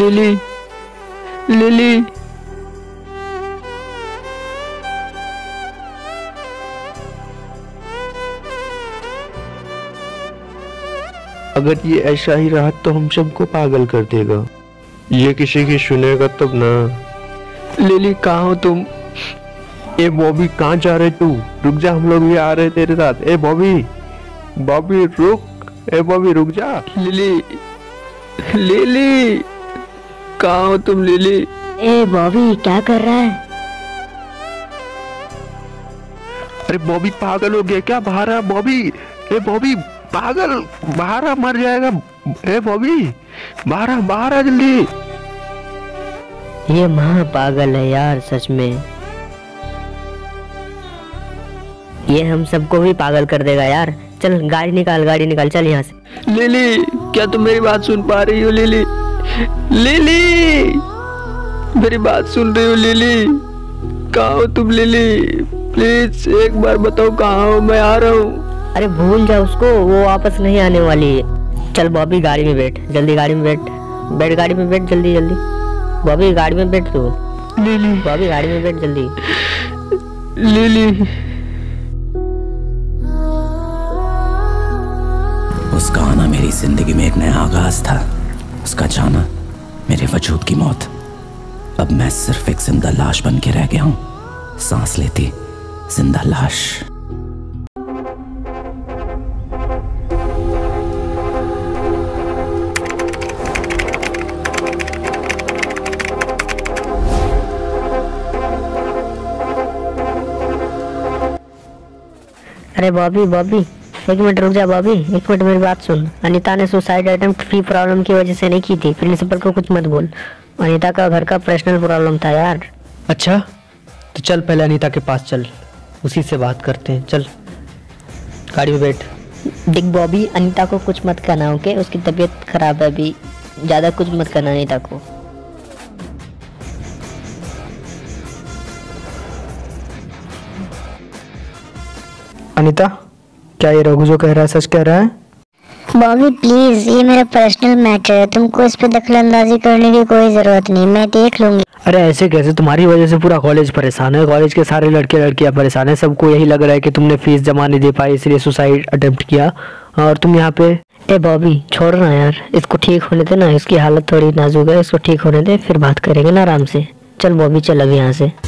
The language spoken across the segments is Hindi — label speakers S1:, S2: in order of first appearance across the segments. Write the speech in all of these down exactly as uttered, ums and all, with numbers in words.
S1: Lily, lily.
S2: अगर ये ऐसा ही रहा तो हम सबको पागल कर देगा। ये किसी की सुनेगा तब ना।
S1: लिली कहाँ हो तुम?
S2: ए बॉबी कहाँ जा रहे तू? रुक जा, हम लोग भी आ रहे तेरे साथ। ए बॉबी, बॉबी रुक। ए बॉबी रुक जा।
S1: लिली, लिली कहाँ हो तुम लिली?
S3: ए बॉबी क्या कर रहा है?
S2: अरे बॉबी पागल हो गया क्या? बाहर आ बॉबी। ए बॉबी पागल, बाहर आ, मर जाएगा। ए बॉबी बाहर आ, बाहर आ जल्दी।
S3: ये महा पागल है यार सच में। ये हम सबको भी पागल कर देगा यार। चल गाड़ी निकाल, गाड़ी निकाल, चल यहाँ से।
S1: लिली क्या तुम मेरी बात सुन पा रही हो? लिली, लिली मेरी बात सुन रही हो? लिली कहाँ हो तुम? लिली प्लीज एक बार बताओ कहाँ हो, मैं आ रहा हूँ।
S3: अरे भूल जा उसको, वो वापस नहीं आने वाली है। चल बॉबी गाड़ी में बैठ, जल्दी गाड़ी में बैठ, बैठ गाड़ी में बैठ जल्दी जल्दी। बॉबी गाड़ी में बैठ तू।
S1: लिली,
S3: बॉबी गाड़ी में बैठ जल्दी।
S1: लिली।
S4: उसका आना मेरी जिंदगी में एक नया आगाज था, उसका जाना मेरे वजूद की मौत। अब मैं सिर्फ एक जिंदा लाश बन के रह गया हूं, सांस लेती जिंदा लाश।
S3: अरे बॉबी, बॉबी एक मिनट रुक जा। बॉबी एक मिनट मेरी बात सुन। अनीता ने सुसाइड अटेम्प्ट फी प्रॉब्लम की वजह से नहीं की थी। प्रिंसिपल को कुछ मत बोल। अनीता का घर का पर्सनल प्रॉब्लम था यार।
S1: अच्छा तो चल पहले अनीता के पास चल, उसी से बात करते हैं। चल गाड़ी में बैठ।
S3: देख बॉबी, अनीता को कुछ मत कहना, ओके? उसकी तबीयत खराब है अभी, ज्यादा कुछ मत कहना अनीता को।
S1: अनीता क्या ये रघु जो कह रहा है सच कह रहा है?
S5: बॉबी प्लीज, ये मेरा पर्सनल मैटर है, तुमको इस पे दखलंदाजी करने की कोई जरूरत नहीं, मैं देख लूंगी।
S1: अरे ऐसे कैसे? तुम्हारी वजह से पूरा कॉलेज परेशान है, कॉलेज के सारे लड़के लड़कियां परेशान है। सबको यही लग रहा है कि तुमने फीस जमा नहीं दे पाई इसलिए सुसाइड अटेम्प्ट किया, और तुम यहाँ पे।
S3: ए बॉबी छोड़ ना यार, इसको ठीक होने दे ना, इसकी हालत थोड़ी नाजुक है, इसको ठीक होने दे फिर बात करेंगे ना आराम से। चल बॉबी चल अब यहाँ से।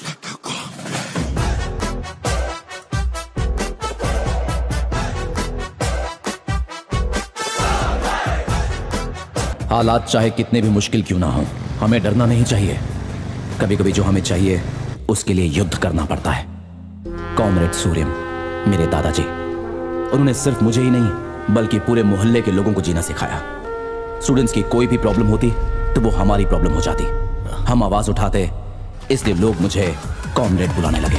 S4: हालात चाहे कितने भी मुश्किल क्यों ना हो, हमें डरना नहीं चाहिए। कभी कभी जो हमें चाहिए उसके लिए युद्ध करना पड़ता है। कॉमरेड सूर्यम मेरे दादाजी, उन्होंने सिर्फ मुझे ही नहीं बल्कि पूरे मोहल्ले के लोगों को जीना सिखाया। स्टूडेंट्स की कोई भी प्रॉब्लम होती तो वो हमारी प्रॉब्लम हो जाती। हम आवाज उठाते इसलिए लोग मुझे कॉमरेड बुलाने लगे।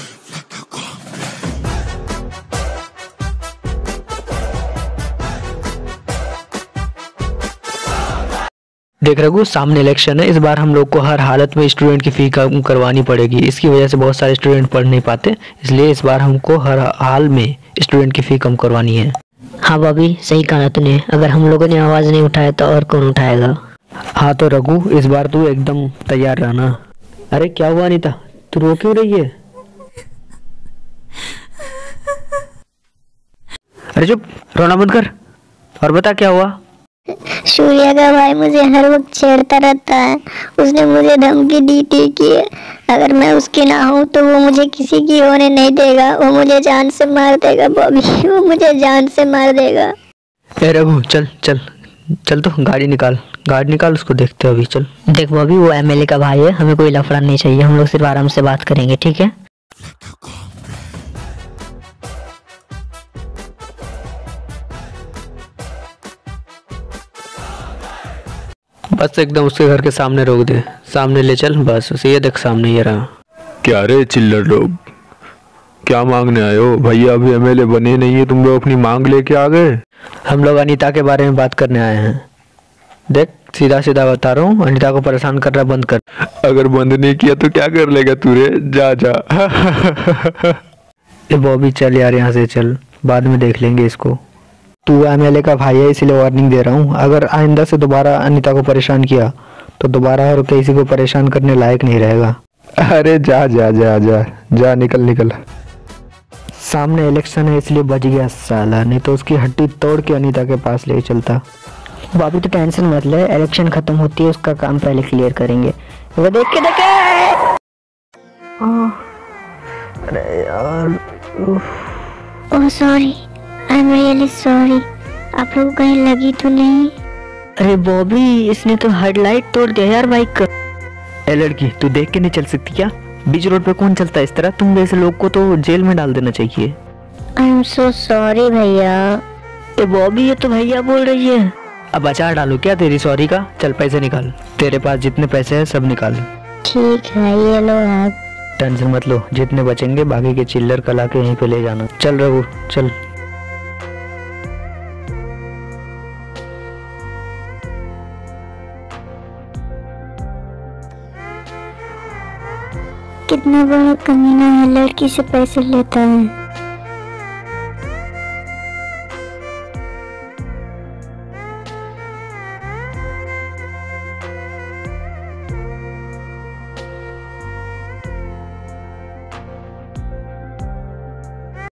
S1: देख रघु, सामने इलेक्शन है, इस बार हम लोग को हर हालत में स्टूडेंट की फी कम करवानी पड़ेगी। इसकी वजह से बहुत सारे स्टूडेंट पढ़ नहीं पाते, इसलिए इस बार हमको हर हाल में स्टूडेंट की फी कम करवानी है।
S3: हाँ बॉबी सही कहा तूने, अगर हम लोगों ने आवाज नहीं उठाया तो और कौन उठाएगा?
S1: हाँ तो रघु इस बार तू एकदम तैयार रहना। अरे क्या हुआ अनीता, तू रो क्यों रही है? अरे चुप, रोना बंद कर और बता क्या हुआ।
S5: सूर्या का भाई मुझे हर वक्त छेड़ता रहता है, उसने मुझे धमकी दी थी कि अगर मैं उसकी ना हूँ तो वो मुझे किसी की होने नहीं देगा, वो मुझे जान से मार देगा बॉबी, वो मुझे जान से मार देगा।
S1: ए रघु चल चल चल, तो गाड़ी निकाल, गाड़ी निकाल, उसको देखते हो अभी। चल
S3: देख बॉबी, वो एमएलए का भाई है, हमें कोई लफड़ा नहीं चाहिए, हम लोग सिर्फ आराम से बात करेंगे, ठीक है?
S1: बस एकदम उसके घर के सामने रोक दे, सामने ले चल, बस उसे ये देख सामने ये रहा।
S2: क्या रे चिल्लर लोग, क्या मांगने आए हो? भैया अभी एमएलए बने नहीं है, तुम लोग अपनी मांग लेके आ गए।
S1: हम लोग अनीता के बारे में बात करने आए हैं। देख सीधा सीधा बता रहा हूँ, अनीता को परेशान करना बंद कर।
S2: अगर बंद नहीं किया तो क्या कर लेगा तू रे? जा जा।
S1: ए बॉबी चल यार यहाँ से चल, बाद में देख लेंगे इसको। तू एमएलए का भाई है इसलिए वार्निंग दे रहा हूँ, अगर आइंदा से दोबारा अनीता को परेशान किया तो दोबारा और किसी को परेशान करने लायक नहीं रहेगा।
S2: अरे जा जा जा जा जा, निकल निकल।
S1: सामने इलेक्शन है इसलिए बच गया साला, नहीं तो उसकी हड्डी तोड़ के अनीता के पास ले चलता।
S3: बॉबी तो टेंशन मत ले, इलेक्शन खत्म होती है उसका काम पहले क्लियर करेंगे। वो देख के देखे।
S1: अरे यार,
S5: oh sorry, I am really sorry. आप लोगों को कहीं लगी तो नहीं?
S3: अरे बॉबी, इसने तो हेडलाइट तोड़ दिया यार बाइक का।
S1: ए लड़की, तू देख के नहीं चल सकती क्या? बीच रोड पे कौन चलता है इस तरह? तुम जैसे लोग को तो जेल में डाल देना चाहिए।
S5: आई एम सो सॉरी भैया।
S3: ए बॉबी, ये तो भैया बोल रही है।
S1: अब अचार डालू क्या तेरी सॉरी का? चल पैसे निकाल, तेरे पास जितने पैसे हैं सब निकाल।
S5: ठीक है, ये लो आप।
S1: टेंशन मत लो, जितने बचेंगे बाकी के चिल्लर कला के यहीं पे ले जाना। चल रघु चल।
S5: कितना बड़ा कमीना है, लड़की से पैसे लेता है।